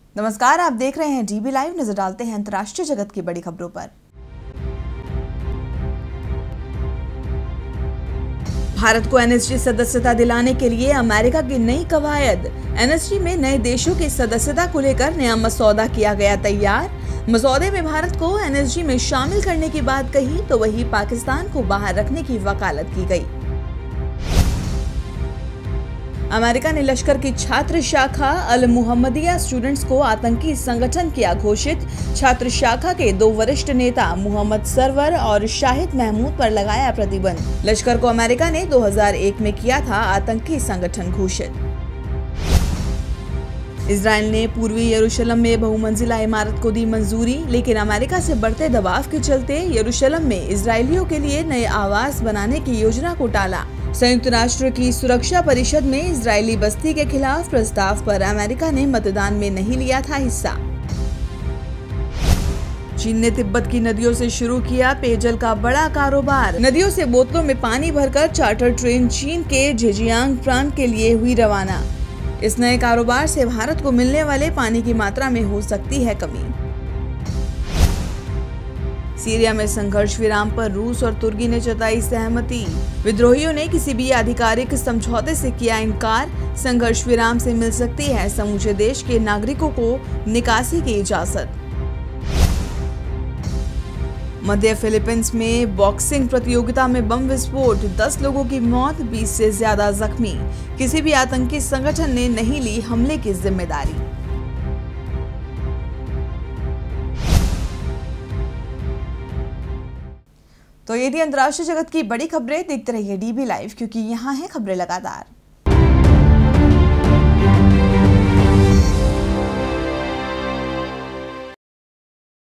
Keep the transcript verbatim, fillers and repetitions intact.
नमस्कार, आप देख रहे हैं डीबी लाइव। नजर डालते हैं अंतर्राष्ट्रीय जगत की बड़ी खबरों पर। भारत को एनएसजी सदस्यता दिलाने के लिए अमेरिका की नई कवायद। एनएसजी में नए देशों की सदस्यता को लेकर नया मसौदा किया गया तैयार। मसौदे में भारत को एनएसजी में शामिल करने की बात कही तो वहीं पाकिस्तान को बाहर रखने की वकालत की गई। अमेरिका ने लश्कर की छात्र शाखा अल मुहम्मदिया स्टूडेंट्स को आतंकी संगठन किया घोषित। छात्र शाखा के दो वरिष्ठ नेता मोहम्मद सरवर और शाहिद महमूद पर लगाया प्रतिबंध। लश्कर को अमेरिका ने दो हज़ार एक में किया था आतंकी संगठन घोषित। इजराइल ने पूर्वी यरूशलेम में बहुमंजिला इमारत को दी मंजूरी, लेकिन अमेरिका से बढ़ते दबाव के चलते यरूशलेम में इजरायलियों के लिए नए आवास बनाने की योजना को टाला। संयुक्त राष्ट्र की सुरक्षा परिषद में इजरायली बस्ती के खिलाफ प्रस्ताव पर अमेरिका ने मतदान में नहीं लिया था हिस्सा। चीन ने तिब्बत की नदियों से शुरू किया पेयजल का बड़ा कारोबार। नदियों से बोतलों में पानी भरकर चार्टर ट्रेन चीन के झेजियांग प्रांत के लिए हुई रवाना। इस नए कारोबार से भारत को मिलने वाले पानी की मात्रा में हो सकती है कमी। सीरिया में संघर्ष विराम पर रूस और तुर्की ने जताई सहमति। विद्रोहियों ने किसी भी आधिकारिक समझौते से किया इनकार। संघर्ष विराम से मिल सकती है समूचे देश के नागरिकों को निकासी की इजाजत। मध्य फिलीपींस में बॉक्सिंग प्रतियोगिता में बम विस्फोट, दस लोगों की मौत, बीस से ज्यादा जख्मी। किसी भी आतंकी संगठन ने नहीं ली हमले की जिम्मेदारी। तो ये थी अंतर्राष्ट्रीय जगत की बड़ी खबरें। देखते रहिए डीबी लाइव, क्योंकि यहाँ है खबरें लगातार।